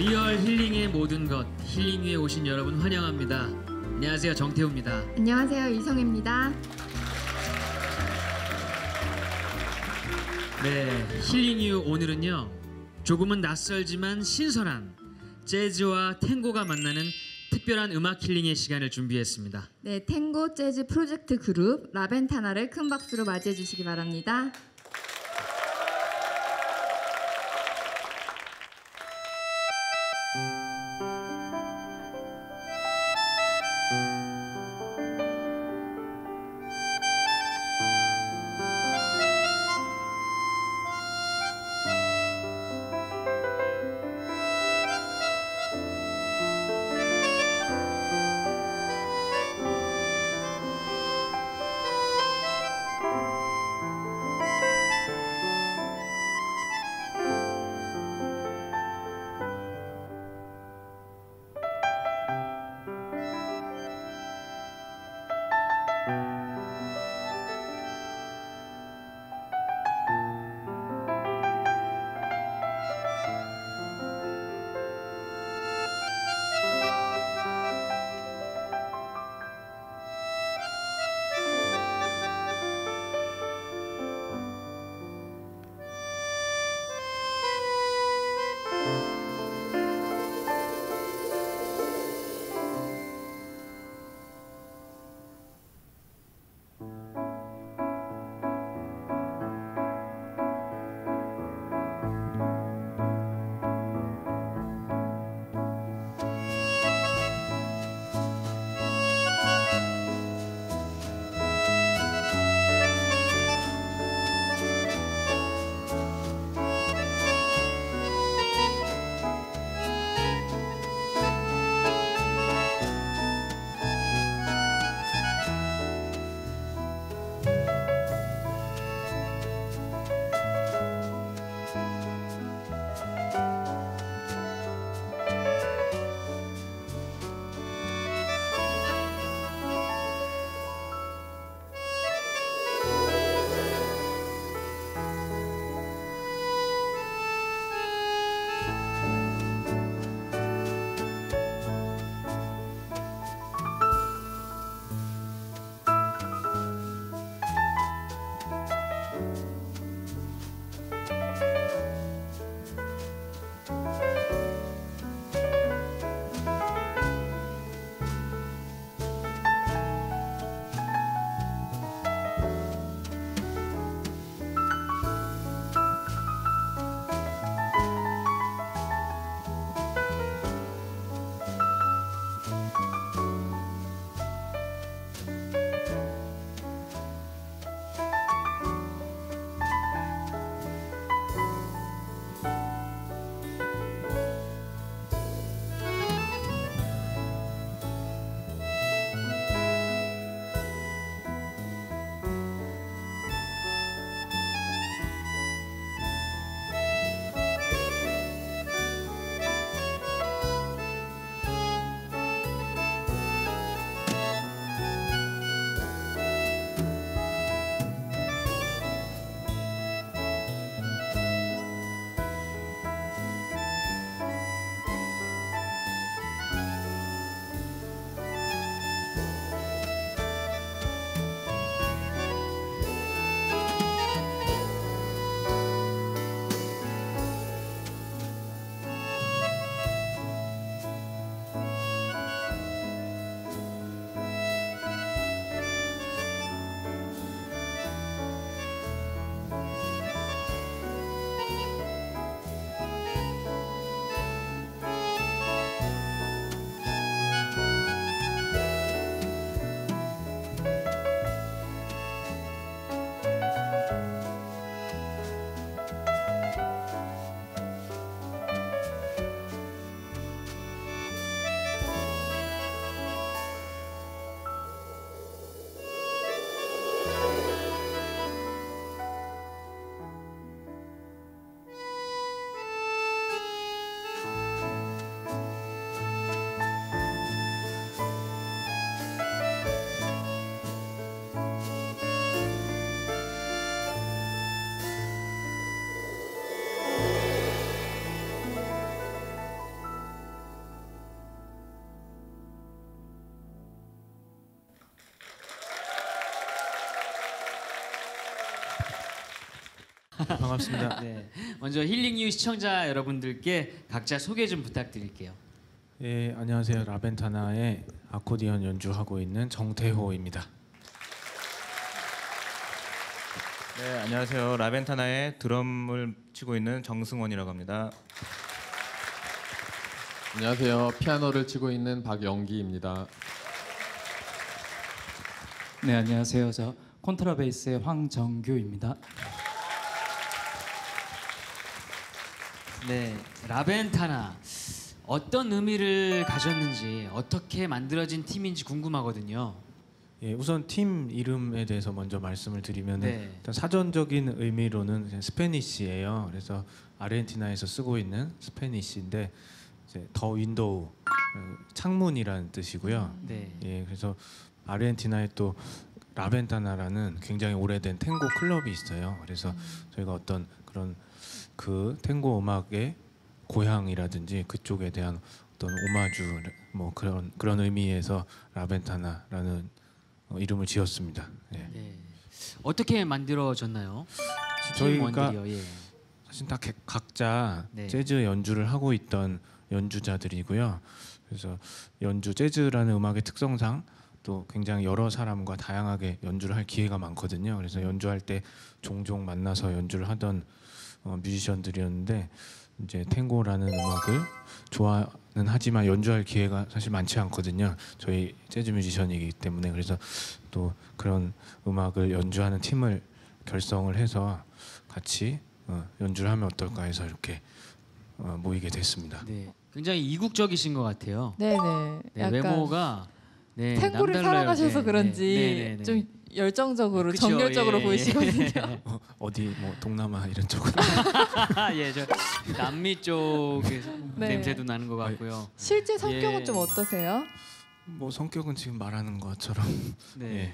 리얼 힐링의 모든 것, 힐링 위에 오신 여러분 환영합니다. 안녕하세요, 정태우입니다. 안녕하세요, 이성입니다. 네, 힐링 이후 오늘은요, 조금은 낯설지만 신선한 재즈와 탱고가 만나는 특별한 음악 힐링의 시간을 준비했습니다. 네, 탱고 재즈 프로젝트 그룹 라벤타나를 큰 박수로 맞이해 주시기 바랍니다. 반갑습니다. 네. 먼저 힐링 이유 시청자 여러분들께 각자 소개 좀 부탁드릴게요. 예, 안녕하세요. 라벤타나의 아코디언 연주하고 있는 정태호입니다. 네, 안녕하세요. 라벤타나의 드럼을 치고 있는 정승원이라고 합니다. 안녕하세요. 피아노를 치고 있는 박영기입니다. 네, 안녕하세요. 저 콘트라베이스의 황정규입니다. 네, 라벤타나 어떤 의미를 가졌는지 어떻게 만들어진 팀인지 궁금하거든요. 예, 우선 팀 이름에 대해서 먼저 말씀을 드리면 네. 일단 사전적인 의미로는 그냥 스페니쉬예요. 그래서 아르헨티나에서 쓰고 있는 스페니쉬인데 이제 더 윈도우 창문이라는 뜻이고요. 네. 예, 그래서 아르헨티나에 또 라벤타나라는 굉장히 오래된 탱고 클럽이 있어요. 그래서 저희가 어떤 그런 그 탱고 음악의 고향이라든지 그쪽에 대한 어떤 오마주 뭐 그런 의미에서 라벤타나라는 이름을 지었습니다. 예. 네. 어떻게 만들어졌나요? 저희가 팀원들이요. 예. 사실 다 각자 네. 재즈 연주를 하고 있던 연주자들이고요. 그래서 연주 재즈라는 음악의 특성상 또 굉장히 여러 사람과 다양하게 연주를 할 기회가 많거든요. 그래서 연주할 때 종종 만나서 연주를 하던 뮤지션들이었는데 이제 탱고라는 음악을 좋아는 하지만 연주할 기회가 사실 많지 않거든요. 저희 재즈 뮤지션이기 때문에 그래서 또 그런 음악을 연주하는 팀을 결성을 해서 같이 연주를 하면 어떨까 해서 이렇게 모이게 됐습니다. 네. 굉장히 이국적이신 것 같아요. 네네. 네, 약간 외모가 네, 탱고를 남달라요. 사랑하셔서 네, 그런지 네, 네, 네. 좀 열정적으로 그쵸, 정열적으로 예, 보이시거든요. 어디 뭐 동남아 이런 쪽은 예, 저 남미 쪽의 네. 냄새도 나는 것 같고요. 실제 성격은 예. 좀 어떠세요? 뭐 성격은 지금 말하는 것처럼 네. 예.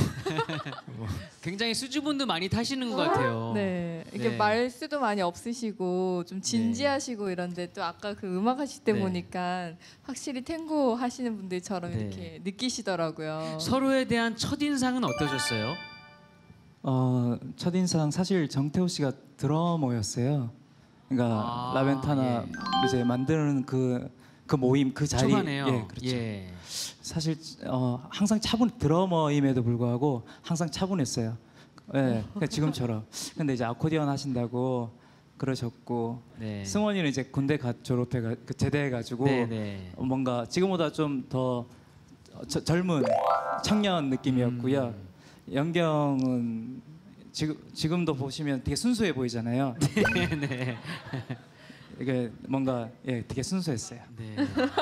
굉장히 수줍음도 많이 타시는 것 같아요. 네, 이게 네. 말수도 많이 없으시고 좀 진지하시고 이런데 또 아까 그 음악 하실 때 네. 보니까 확실히 탱고 하시는 분들처럼 네. 이렇게 느끼시더라고요. 서로에 대한 첫 인상은 어떠셨어요? 첫인상 사실 정태호 씨가 드러머였어요. 그러니까 아, 라벤타나 이제 만드는 그 모임 그 자리 초반에요. 예, 그렇죠. 예. 사실 항상 드러머임에도 불구하고 항상 차분했어요. 예, 그러니까 지금처럼. 근데 이제 아코디언 하신다고 그러셨고 네. 승원이는 이제 군대 제대해가지고 네, 네. 뭔가 지금보다 좀 더 젊은 청년 느낌이었고요. 영경은 지금도 보시면 되게 순수해 보이잖아요. 네. 이게 뭔가 되게 순수했어요. 네.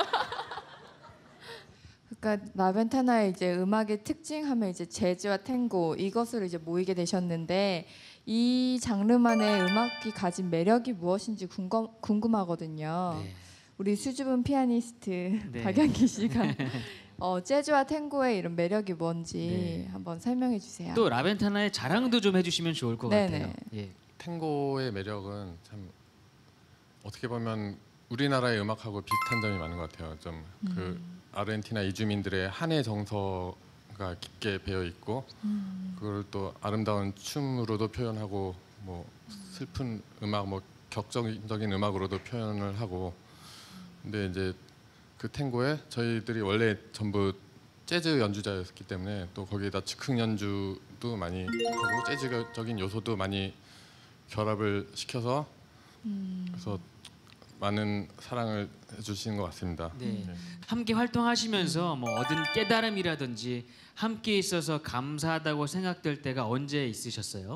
그러니까 라벤타나의 이제 음악의 특징하면 이제 재즈와 탱고 이것으로 이제 모이게 되셨는데 이 장르만의 음악이 가진 매력이 무엇인지 궁금하거든요. 네. 우리 수줍은 피아니스트 네. 박영기 씨가 재즈와 탱고의 이런 매력이 뭔지 네. 한번 설명해 주세요. 또 라벤타나의 자랑도 좀 해주시면 좋을 것 네네. 같아요. 예. 탱고의 매력은 참 어떻게 보면 우리나라의 음악하고 비슷한 점이 많은 것 같아요. 좀 그 아르헨티나 이주민들의 한의 정서가 깊게 배어 있고 그걸 또 아름다운 춤으로도 표현하고 뭐 슬픈 음악, 뭐 격정적인 음악으로도 표현을 하고 근데 이제 그 탱고에 저희들이 원래 전부 재즈 연주자였기 때문에 또 거기에다 즉흥 연주도 많이 하고 재즈적인 요소도 많이 결합을 시켜서 그래서 많은 사랑을 해주시는 것 같습니다. 네. 함께 활동하시면서 뭐 얻은 깨달음이라든지 함께 있어서 감사하다고 생각될 때가 언제 있으셨어요?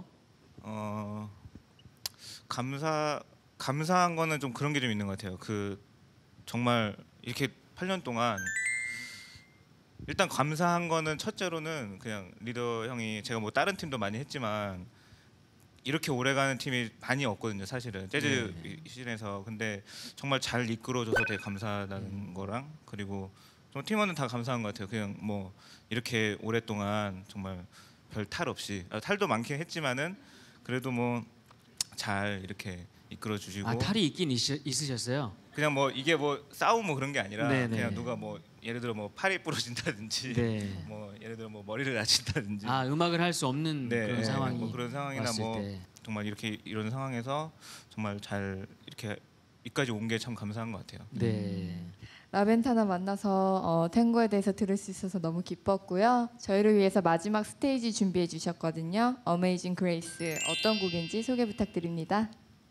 감사한 거는 좀 그런 게 좀 있는 것 같아요. 그 정말 이렇게 8년 동안 일단 감사한 거는 첫째로는 그냥 리더 형이 제가 뭐 다른 팀도 많이 했지만 이렇게 오래가는 팀이 많이 없거든요, 사실은 재즈 시즌에서. 근데 정말 잘 이끌어줘서 되게 감사하다는 거랑 그리고 좀 팀원은 다 감사한 것 같아요. 그냥 뭐 이렇게 오랫동안 정말 별 탈 없이 탈도 많긴 했지만은 그래도 뭐 잘 이렇게 이끌어주시고. 아 탈이 있긴 있으셨어요? 그냥 뭐 이게 뭐 싸움 뭐 그런 게 아니라 네네. 그냥 누가 뭐 예를 들어 뭐 팔이 부러진다든지 네. 뭐 예를 들어 뭐 머리를 다친다든지 아 음악을 할 수 없는 네, 그런 상황이 뭐 그런 상황이나 왔을 뭐 때. 정말 이렇게 이런 상황에서 정말 잘 이렇게 여기까지 온 게 참 감사한 것 같아요. 네. 라벤타나 만나서 탱고에 대해서 들을 수 있어서 너무 기뻤고요. 저희를 위해서 마지막 스테이지 준비해 주셨거든요. 어메이징 그레이스 어떤 곡인지 소개 부탁드립니다.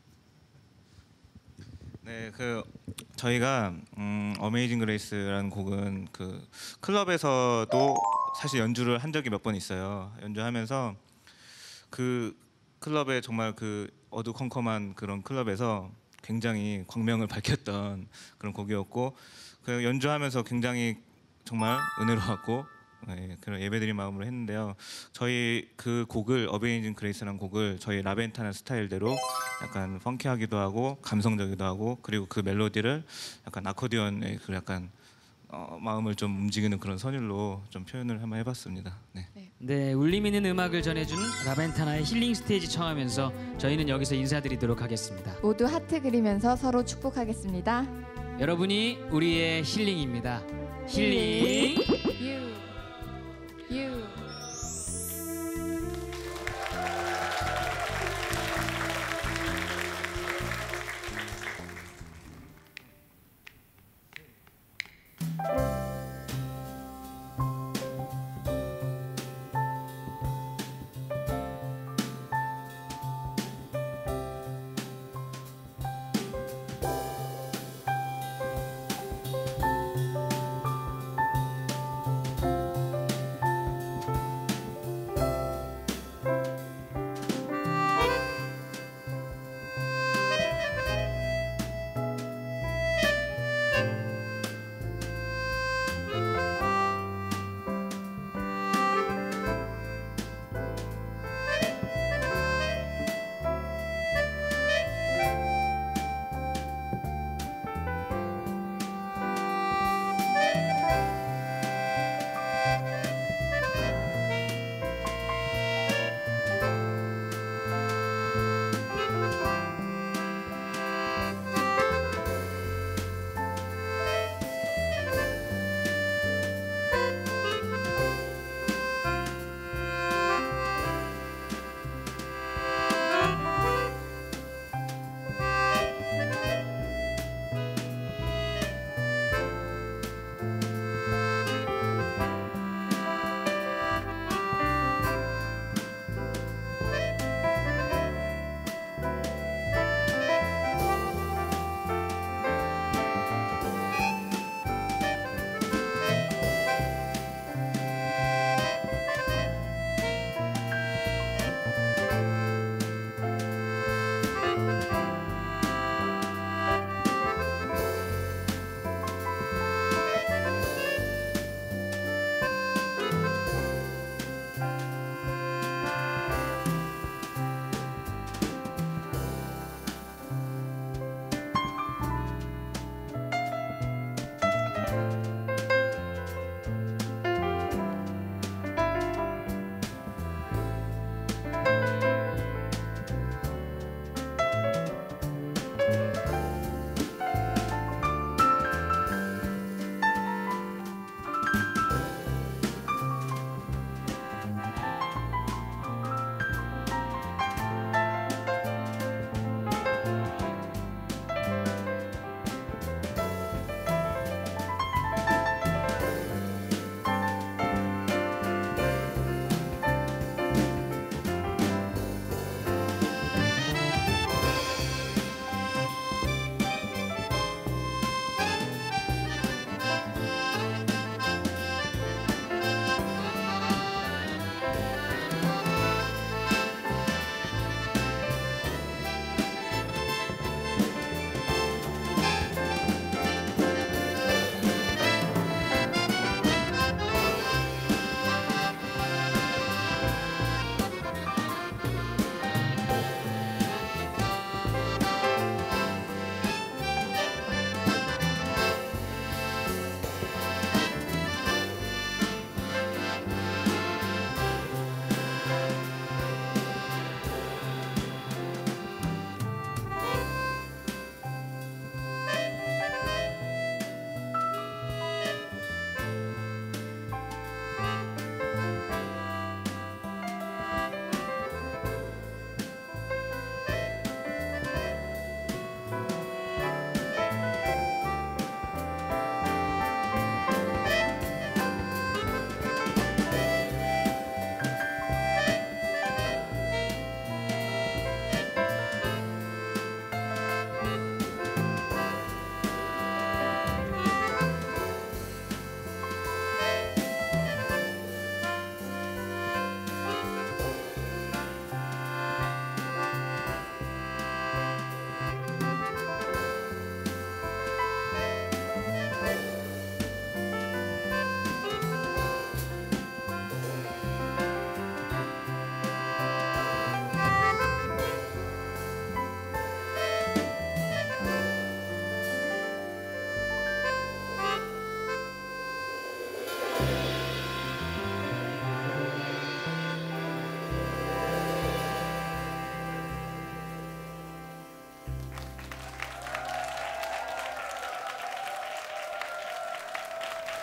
네, 그 저희가 어메이징 그레이스라는 곡은 그 클럽에서도 사실 연주를 한 적이 몇 번 있어요. 연주하면서 그 클럽에 정말 그 어두컴컴한 그런 클럽에서 굉장히 광명을 밝혔던 그런 곡이었고 그 연주하면서 굉장히 정말 은혜로웠고 그런 예배드린 마음으로 했는데요. 저희 그 곡을 어메이징 그레이스라는 곡을 저희 라벤타나 스타일대로 약간 펑키하기도 하고 감성적이기도 하고 그리고 그 멜로디를 약간 아코디언의 그 약간 마음을 좀 움직이는 그런 선율로 좀 표현을 한번 해봤습니다. 네. 네, 울림 있는 음악을 전해준 라벤타나의 힐링 스테이지 청하면서 저희는 여기서 인사드리도록 하겠습니다. 모두 하트 그리면서 서로 축복하겠습니다. 여러분이 우리의 힐링입니다. 힐링. You.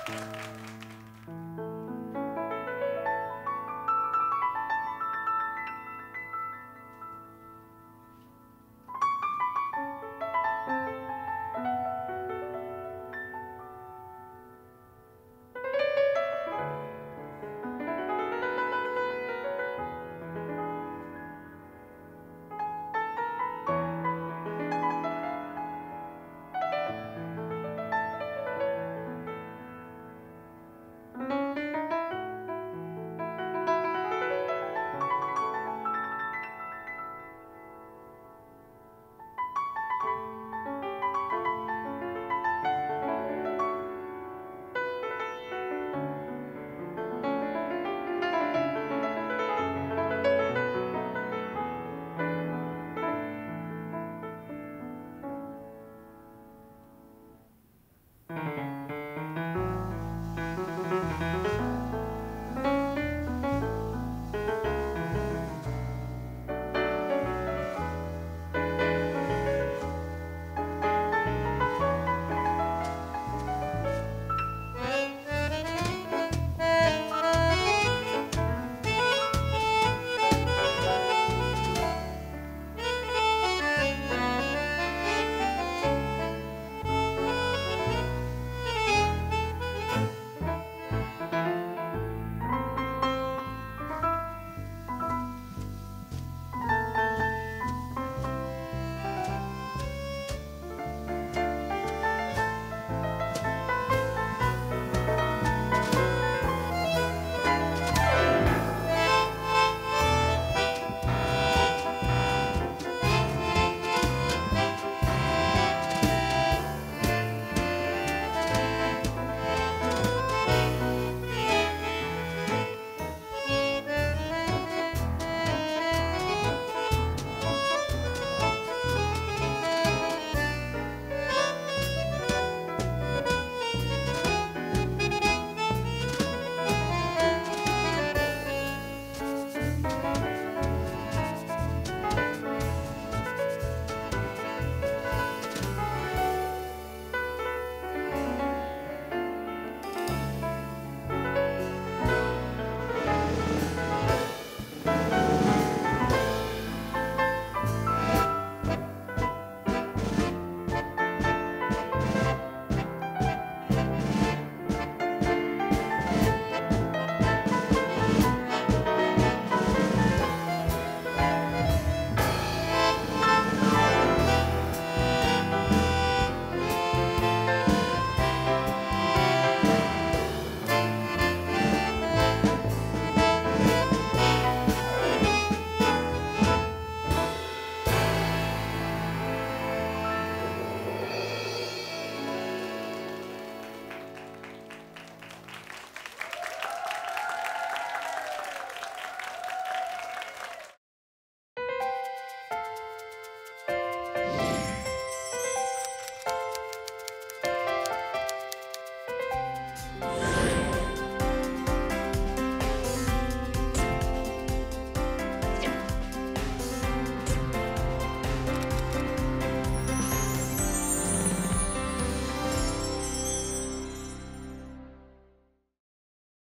네.